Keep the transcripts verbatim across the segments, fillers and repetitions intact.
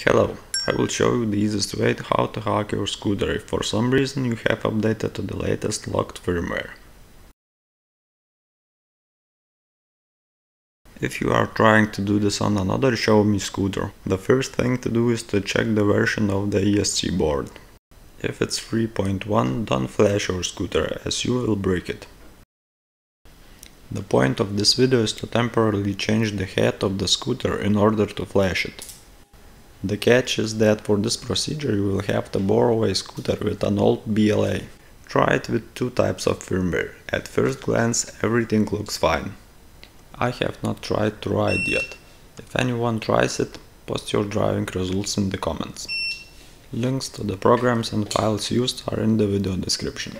Hello, I will show you the easiest way to how to hack your scooter if for some reason you have updated to the latest locked firmware. If you are trying to do this on another Xiaomi scooter, the first thing to do is to check the version of the E S C board. If it's three point one, don't flash your scooter as you will break it. The point of this video is to temporarily change the head of the scooter in order to flash it. The catch is that for this procedure you will have to borrow a scooter with an old B L A. Try it with two types of firmware. At first glance everything looks fine. I have not tried to ride yet. If anyone tries it, post your driving results in the comments. Links to the programs and files used are in the video description.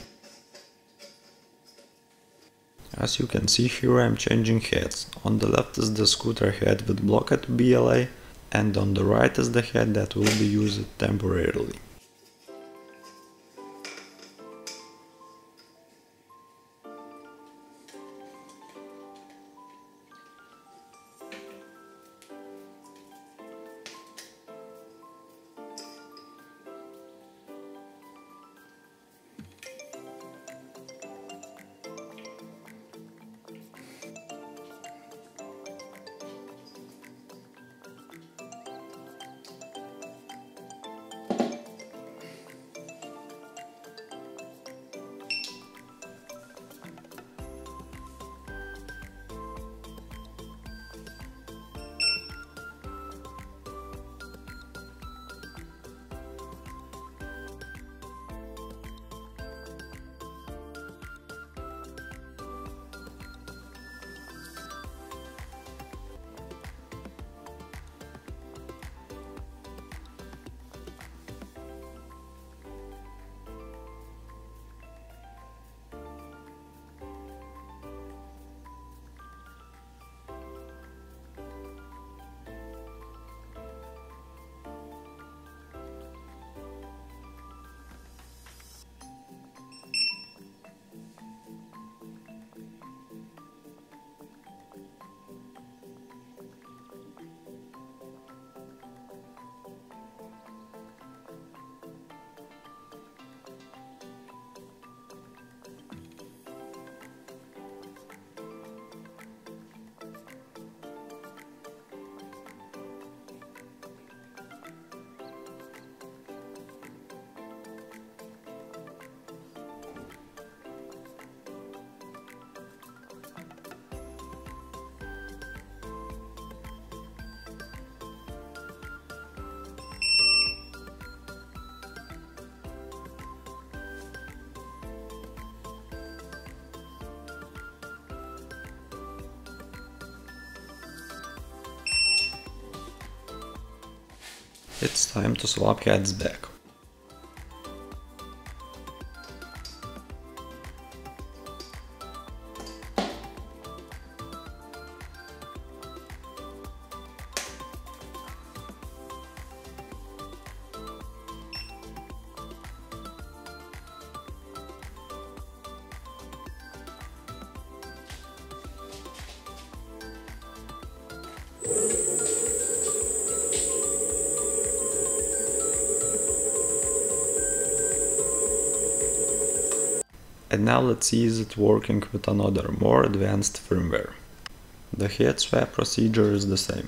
As you can see here, I am changing heads. On the left is the scooter head with blocked B L A, and on the right is the head that will be used temporarily. It's time to swap heads back. And now let's see is it working with another, more advanced firmware. The head swap procedure is the same.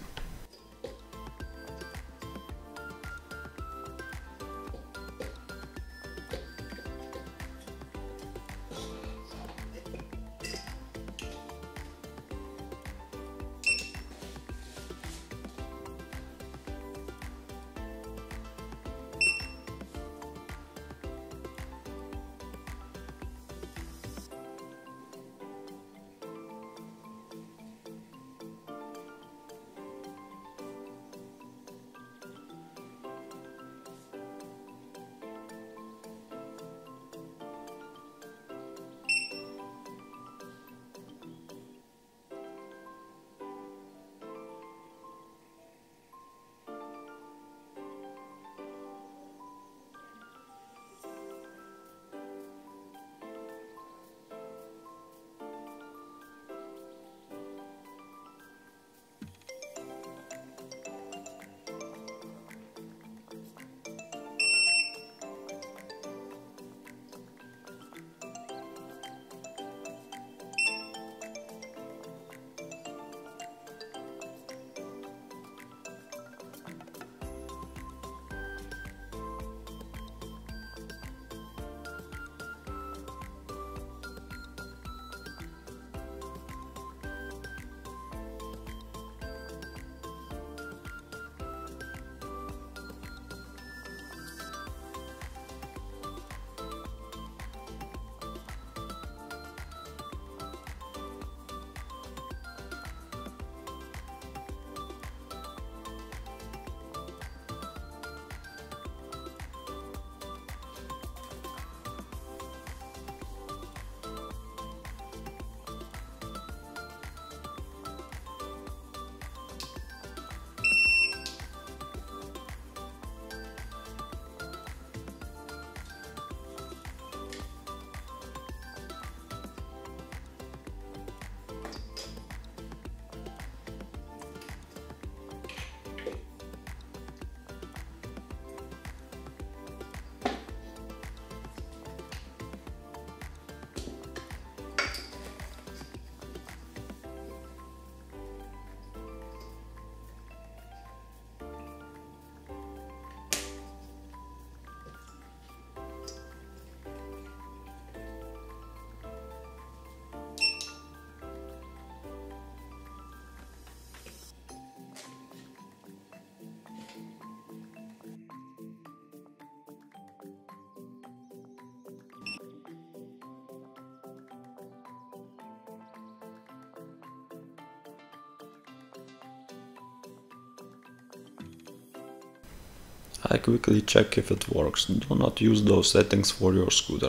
I quickly check if it works. Do not use those settings for your scooter.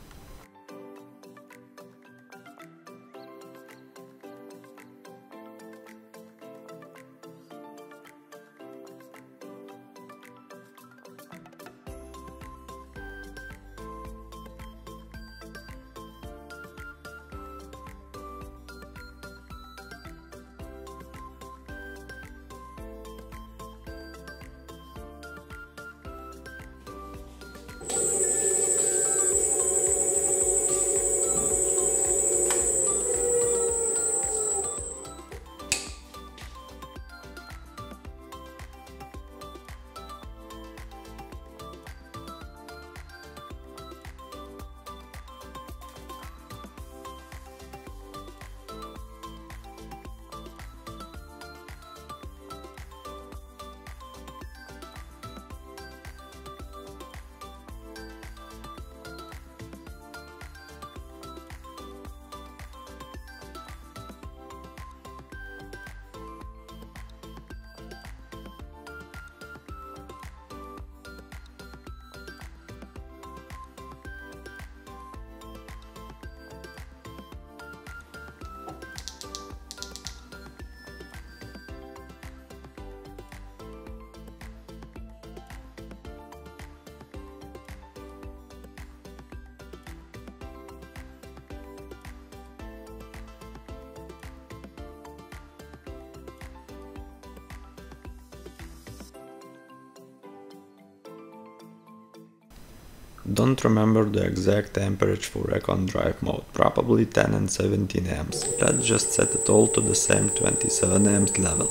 Don't remember the exact amperage for Recon Drive mode, probably ten and seventeen amps. Let's just set it all to the same twenty-seven amps level.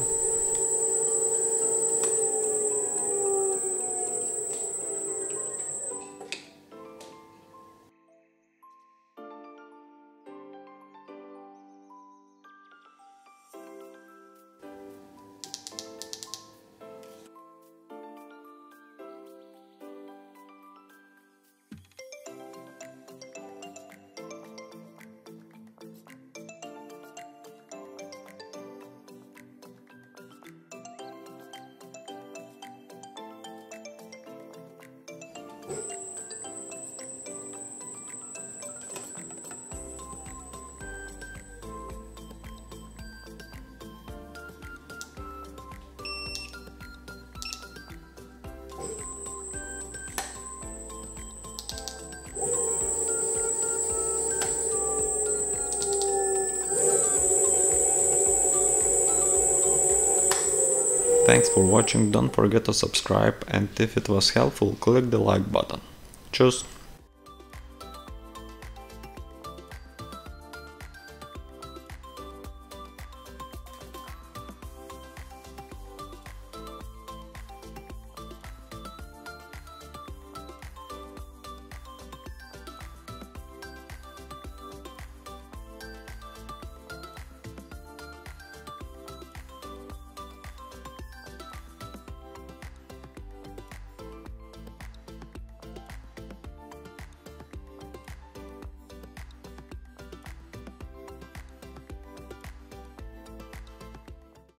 Thanks for watching, don't forget to subscribe, and if it was helpful, click the like button. Tschüss!